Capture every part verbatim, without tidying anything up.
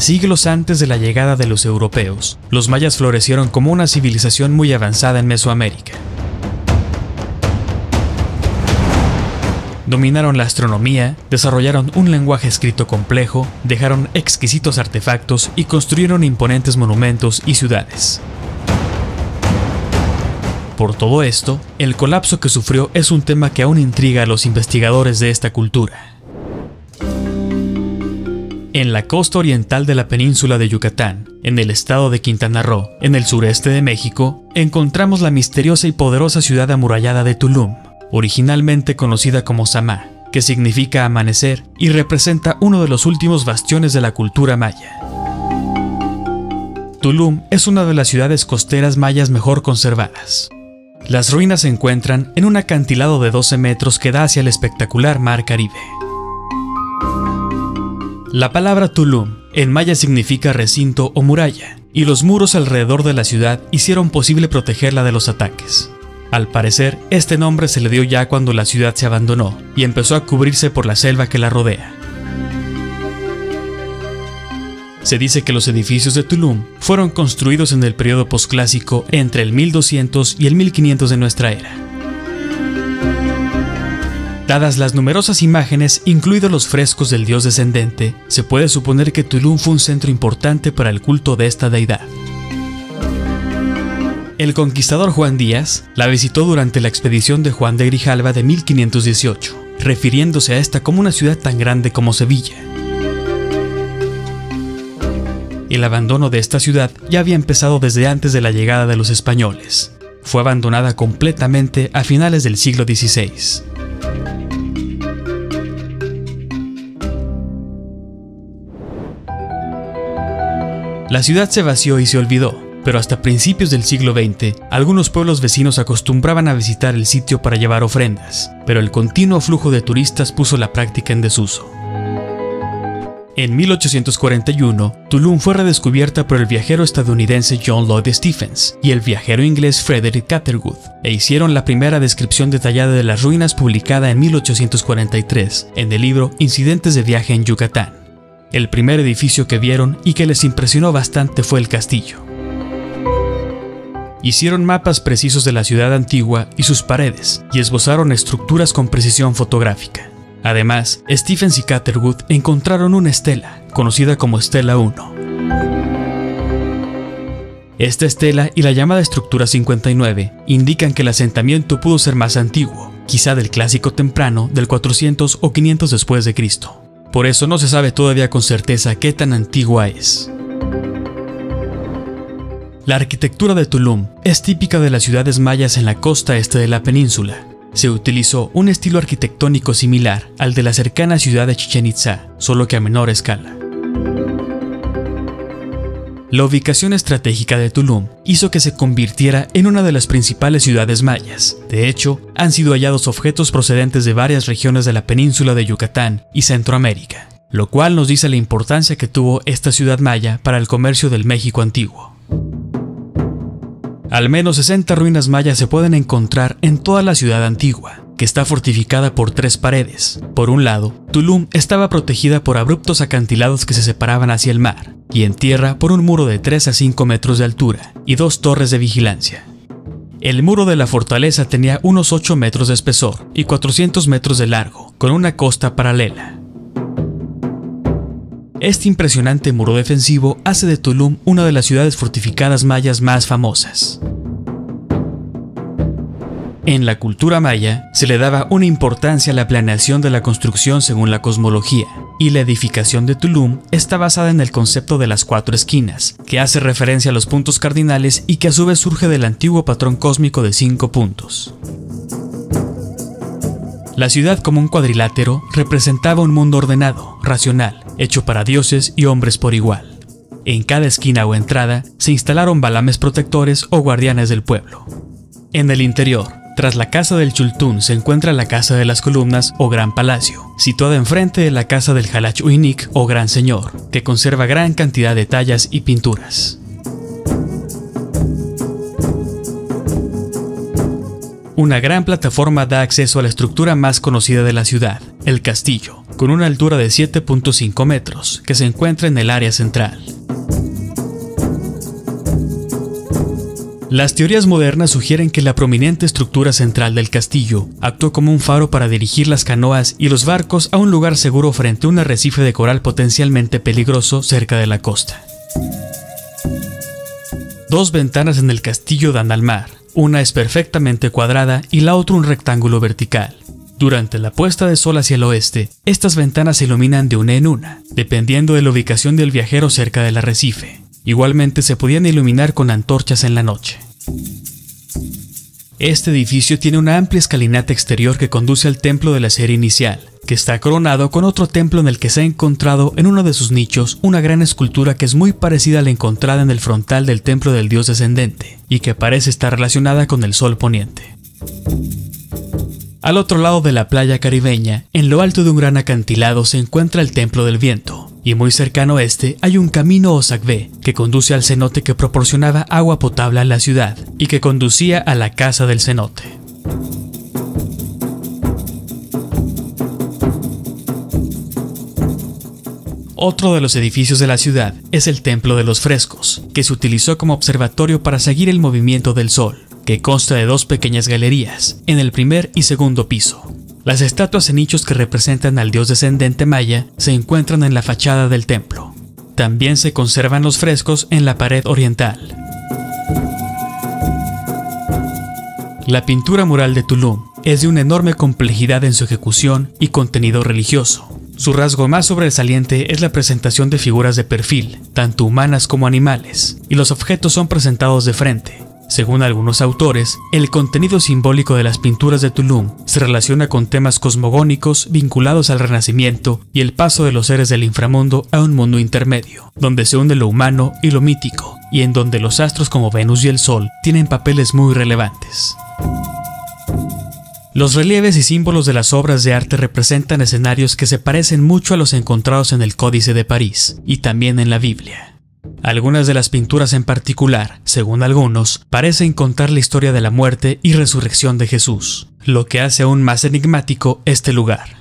Siglos antes de la llegada de los europeos, los mayas florecieron como una civilización muy avanzada en Mesoamérica. Dominaron la astronomía, desarrollaron un lenguaje escrito complejo, dejaron exquisitos artefactos y construyeron imponentes monumentos y ciudades. Por todo esto, el colapso que sufrió es un tema que aún intriga a los investigadores de esta cultura. En la costa oriental de la península de Yucatán, en el estado de Quintana Roo, en el sureste de México, encontramos la misteriosa y poderosa ciudad amurallada de Tulum, originalmente conocida como Samá, que significa amanecer y representa uno de los últimos bastiones de la cultura maya. Tulum es una de las ciudades costeras mayas mejor conservadas. Las ruinas se encuentran en un acantilado de doce metros que da hacia el espectacular mar Caribe. La palabra Tulum en maya significa recinto o muralla, y los muros alrededor de la ciudad hicieron posible protegerla de los ataques. Al parecer, este nombre se le dio ya cuando la ciudad se abandonó y empezó a cubrirse por la selva que la rodea. Se dice que los edificios de Tulum fueron construidos en el periodo posclásico entre el mil doscientos y el mil quinientos de nuestra era. Dadas las numerosas imágenes, incluidos los frescos del dios descendente, se puede suponer que Tulum fue un centro importante para el culto de esta deidad. El conquistador Juan Díaz la visitó durante la expedición de Juan de Grijalva de mil quinientos dieciocho, refiriéndose a esta como una ciudad tan grande como Sevilla. El abandono de esta ciudad ya había empezado desde antes de la llegada de los españoles. Fue abandonada completamente a finales del siglo dieciséis. La ciudad se vació y se olvidó, pero hasta principios del siglo veinte, algunos pueblos vecinos acostumbraban a visitar el sitio para llevar ofrendas, pero el continuo flujo de turistas puso la práctica en desuso. En mil ochocientos cuarenta y uno, Tulum fue redescubierta por el viajero estadounidense John Lloyd Stephens y el viajero inglés Frederick Catherwood, e hicieron la primera descripción detallada de las ruinas publicada en mil ochocientos cuarenta y tres en el libro Incidentes de viaje en Yucatán. El primer edificio que vieron y que les impresionó bastante fue el castillo. Hicieron mapas precisos de la ciudad antigua y sus paredes, y esbozaron estructuras con precisión fotográfica. Además, Stephens y Catherwood encontraron una estela, conocida como Estela uno. Esta estela y la llamada estructura cincuenta y nueve indican que el asentamiento pudo ser más antiguo, quizá del Clásico temprano del cuatrocientos o quinientos después de Cristo. Por eso no se sabe todavía con certeza qué tan antigua es. La arquitectura de Tulum es típica de las ciudades mayas en la costa este de la península. Se utilizó un estilo arquitectónico similar al de la cercana ciudad de Chichén Itzá, solo que a menor escala. La ubicación estratégica de Tulum hizo que se convirtiera en una de las principales ciudades mayas. De hecho, han sido hallados objetos procedentes de varias regiones de la península de Yucatán y Centroamérica, lo cual nos dice la importancia que tuvo esta ciudad maya para el comercio del México antiguo. Al menos sesenta ruinas mayas se pueden encontrar en toda la ciudad antigua, que está fortificada por tres paredes. Por un lado, Tulum estaba protegida por abruptos acantilados que se separaban hacia el mar, y en tierra por un muro de tres a cinco metros de altura y dos torres de vigilancia. El muro de la fortaleza tenía unos ocho metros de espesor y cuatrocientos metros de largo, con una costa paralela. Este impresionante muro defensivo hace de Tulum una de las ciudades fortificadas mayas más famosas. En la cultura maya se le daba una importancia a la planeación de la construcción según la cosmología, y la edificación de Tulum está basada en el concepto de las cuatro esquinas, que hace referencia a los puntos cardinales y que a su vez surge del antiguo patrón cósmico de cinco puntos. La ciudad como un cuadrilátero representaba un mundo ordenado, racional, hecho para dioses y hombres por igual. En cada esquina o entrada se instalaron balames protectores o guardianes del pueblo. En el interior, tras la casa del Chultún se encuentra la casa de las columnas o Gran Palacio, situada enfrente de la casa del Jalach Uinik o Gran Señor, que conserva gran cantidad de tallas y pinturas. Una gran plataforma da acceso a la estructura más conocida de la ciudad, el castillo, con una altura de siete punto cinco metros, que se encuentra en el área central. Las teorías modernas sugieren que la prominente estructura central del castillo actuó como un faro para dirigir las canoas y los barcos a un lugar seguro frente a un arrecife de coral potencialmente peligroso cerca de la costa. Dos ventanas en el castillo dan al mar. Una es perfectamente cuadrada y la otra un rectángulo vertical. Durante la puesta de sol hacia el oeste, estas ventanas se iluminan de una en una, dependiendo de la ubicación del viajero cerca del arrecife. Igualmente se podían iluminar con antorchas en la noche. Este edificio tiene una amplia escalinata exterior que conduce al templo de la serie inicial, que está coronado con otro templo en el que se ha encontrado en uno de sus nichos una gran escultura que es muy parecida a la encontrada en el frontal del templo del dios descendente, y que parece estar relacionada con el sol poniente. Al otro lado de la playa caribeña, en lo alto de un gran acantilado se encuentra el Templo del Viento, y muy cercano a este hay un camino o sacbé que conduce al cenote que proporcionaba agua potable a la ciudad y que conducía a la casa del cenote. Otro de los edificios de la ciudad es el Templo de los Frescos, que se utilizó como observatorio para seguir el movimiento del sol, que consta de dos pequeñas galerías, en el primer y segundo piso. Las estatuas en nichos que representan al dios descendente maya se encuentran en la fachada del templo. También se conservan los frescos en la pared oriental. La pintura mural de Tulum es de una enorme complejidad en su ejecución y contenido religioso. Su rasgo más sobresaliente es la presentación de figuras de perfil, tanto humanas como animales, y los objetos son presentados de frente. Según algunos autores, el contenido simbólico de las pinturas de Tulum se relaciona con temas cosmogónicos vinculados al renacimiento y el paso de los seres del inframundo a un mundo intermedio, donde se une lo humano y lo mítico, y en donde los astros como Venus y el Sol tienen papeles muy relevantes. Los relieves y símbolos de las obras de arte representan escenarios que se parecen mucho a los encontrados en el Códice de París y también en la Biblia. Algunas de las pinturas en particular, según algunos, parecen contar la historia de la muerte y resurrección de Jesús, lo que hace aún más enigmático este lugar.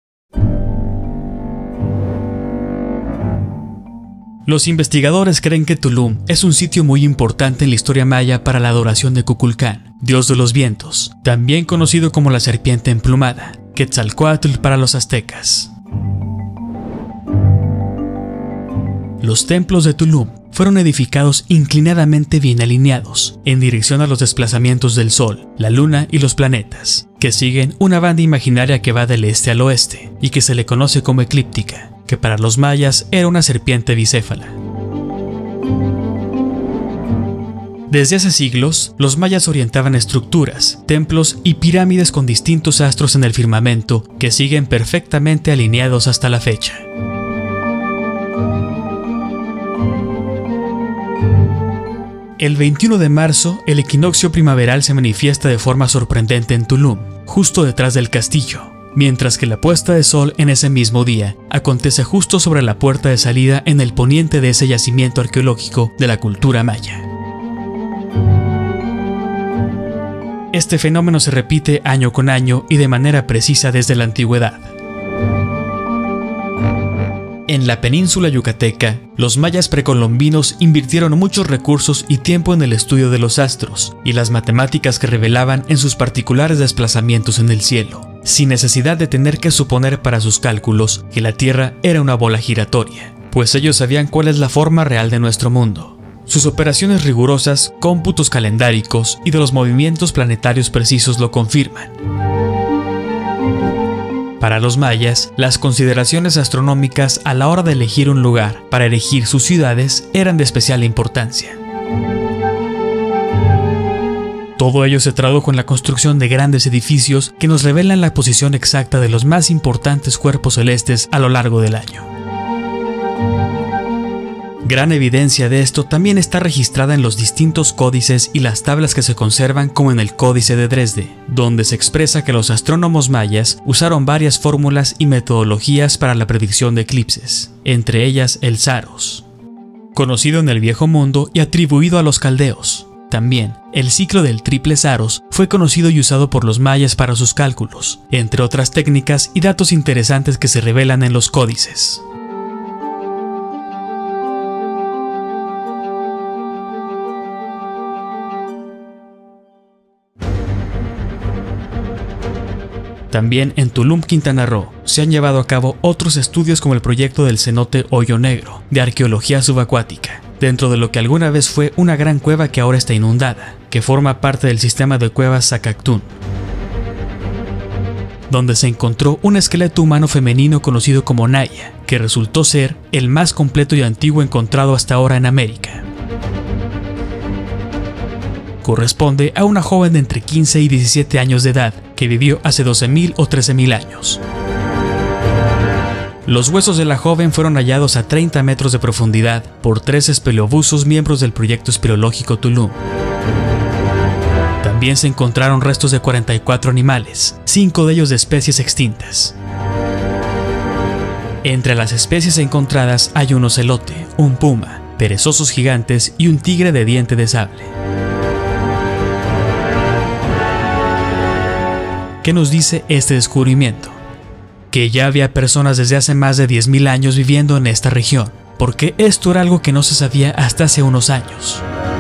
Los investigadores creen que Tulum es un sitio muy importante en la historia maya para la adoración de Kukulcán, dios de los vientos, también conocido como la serpiente emplumada, Quetzalcóatl para los aztecas. Los templos de Tulum fueron edificados inclinadamente bien alineados, en dirección a los desplazamientos del Sol, la Luna y los planetas, que siguen una banda imaginaria que va del este al oeste y que se le conoce como eclíptica, que para los mayas era una serpiente bicéfala. Desde hace siglos, los mayas orientaban estructuras, templos y pirámides con distintos astros en el firmamento que siguen perfectamente alineados hasta la fecha. El veintiuno de marzo, el equinoccio primaveral se manifiesta de forma sorprendente en Tulum, justo detrás del castillo, mientras que la puesta de sol en ese mismo día acontece justo sobre la puerta de salida en el poniente de ese yacimiento arqueológico de la cultura maya. Este fenómeno se repite año con año y de manera precisa desde la antigüedad. En la península yucateca, los mayas precolombinos invirtieron muchos recursos y tiempo en el estudio de los astros y las matemáticas que revelaban en sus particulares desplazamientos en el cielo, sin necesidad de tener que suponer para sus cálculos que la Tierra era una bola giratoria, pues ellos sabían cuál es la forma real de nuestro mundo. Sus operaciones rigurosas, cómputos calendáricos y de los movimientos planetarios precisos lo confirman. Para los mayas, las consideraciones astronómicas a la hora de elegir un lugar para erigir sus ciudades eran de especial importancia. Todo ello se tradujo en la construcción de grandes edificios que nos revelan la posición exacta de los más importantes cuerpos celestes a lo largo del año. Gran evidencia de esto también está registrada en los distintos códices y las tablas que se conservan, como en el Códice de Dresde, donde se expresa que los astrónomos mayas usaron varias fórmulas y metodologías para la predicción de eclipses, entre ellas el Saros, conocido en el Viejo Mundo y atribuido a los caldeos. También, el ciclo del triple Saros fue conocido y usado por los mayas para sus cálculos, entre otras técnicas y datos interesantes que se revelan en los códices. También en Tulum, Quintana Roo, se han llevado a cabo otros estudios como el proyecto del cenote Hoyo Negro, de arqueología subacuática, dentro de lo que alguna vez fue una gran cueva que ahora está inundada, que forma parte del sistema de cuevas Zacactún, donde se encontró un esqueleto humano femenino conocido como Naya, que resultó ser el más completo y antiguo encontrado hasta ahora en América. Corresponde a una joven de entre quince y diecisiete años de edad, que vivió hace doce mil o trece mil años. Los huesos de la joven fueron hallados a treinta metros de profundidad por tres espeleobusos miembros del proyecto espeleológico Tulum. También se encontraron restos de cuarenta y cuatro animales, cinco de ellos de especies extintas. Entre las especies encontradas hay un ocelote, un puma, perezosos gigantes y un tigre de diente de sable. ¿Qué nos dice este descubrimiento? Que ya había personas desde hace más de diez mil años viviendo en esta región, porque esto era algo que no se sabía hasta hace unos años.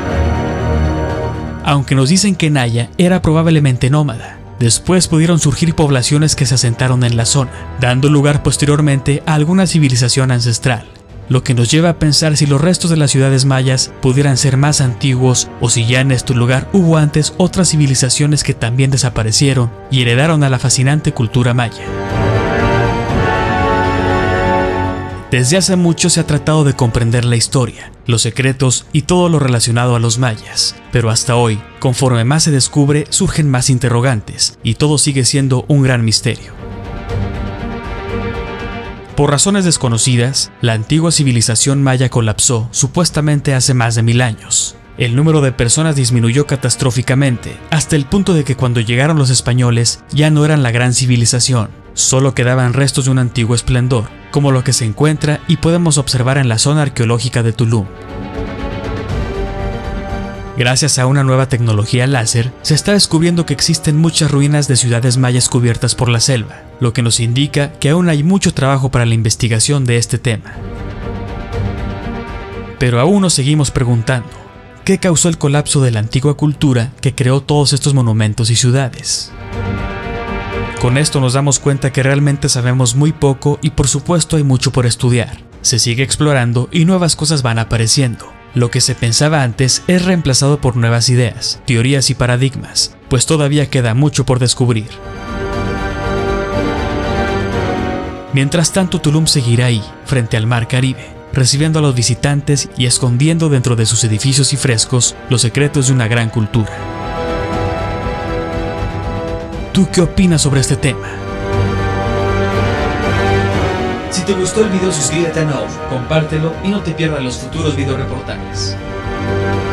Aunque nos dicen que Naya era probablemente nómada, después pudieron surgir poblaciones que se asentaron en la zona, dando lugar posteriormente a alguna civilización ancestral, lo que nos lleva a pensar si los restos de las ciudades mayas pudieran ser más antiguos o si ya en este lugar hubo antes otras civilizaciones que también desaparecieron y heredaron a la fascinante cultura maya. Desde hace mucho se ha tratado de comprender la historia, los secretos y todo lo relacionado a los mayas, pero hasta hoy, conforme más se descubre, surgen más interrogantes y todo sigue siendo un gran misterio. Por razones desconocidas, la antigua civilización maya colapsó supuestamente hace más de mil años. El número de personas disminuyó catastróficamente, hasta el punto de que cuando llegaron los españoles ya no eran la gran civilización, solo quedaban restos de un antiguo esplendor, como lo que se encuentra y podemos observar en la zona arqueológica de Tulum. Gracias a una nueva tecnología láser, se está descubriendo que existen muchas ruinas de ciudades mayas cubiertas por la selva, lo que nos indica que aún hay mucho trabajo para la investigación de este tema. Pero aún nos seguimos preguntando, ¿qué causó el colapso de la antigua cultura que creó todos estos monumentos y ciudades? Con esto nos damos cuenta que realmente sabemos muy poco y por supuesto hay mucho por estudiar. Se sigue explorando y nuevas cosas van apareciendo. Lo que se pensaba antes es reemplazado por nuevas ideas, teorías y paradigmas, pues todavía queda mucho por descubrir. Mientras tanto, Tulum seguirá ahí, frente al mar Caribe, recibiendo a los visitantes y escondiendo dentro de sus edificios y frescos los secretos de una gran cultura. ¿Tú qué opinas sobre este tema? Si te gustó el video, suscríbete a Now, compártelo y no te pierdas los futuros video reportajes.